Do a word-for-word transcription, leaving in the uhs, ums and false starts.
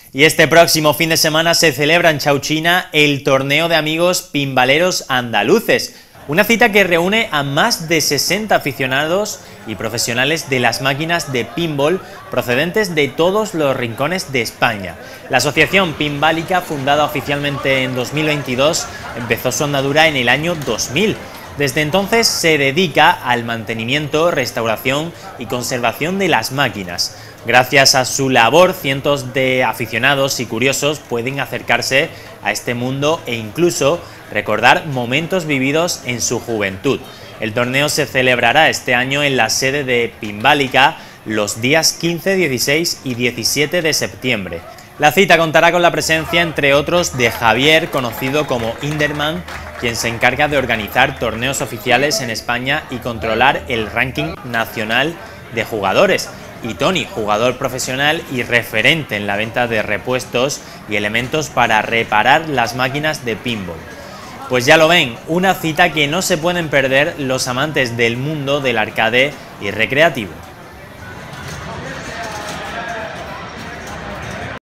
Y este próximo fin de semana se celebra en Chauchina el torneo de amigos pinbaleros andaluces, una cita que reúne a más de sesenta aficionados y profesionales de las máquinas de pinball procedentes de todos los rincones de España. La Asociación Pinbálica, fundada oficialmente en dos mil veintidós, empezó su andadura en el año dos mil. Desde entonces se dedica al mantenimiento, restauración y conservación de las máquinas. Gracias a su labor, cientos de aficionados y curiosos pueden acercarse a este mundo e incluso recordar momentos vividos en su juventud. El torneo se celebrará este año en la sede de Pinbálica los días quince, dieciséis y diecisiete de septiembre. La cita contará con la presencia, entre otros, de Javier, conocido como Inderman, quien se encarga de organizar torneos oficiales en España y controlar el ranking nacional de jugadores, y Tony, jugador profesional y referente en la venta de repuestos y elementos para reparar las máquinas de pinball. Pues ya lo ven, una cita que no se pueden perder los amantes del mundo del arcade y recreativo.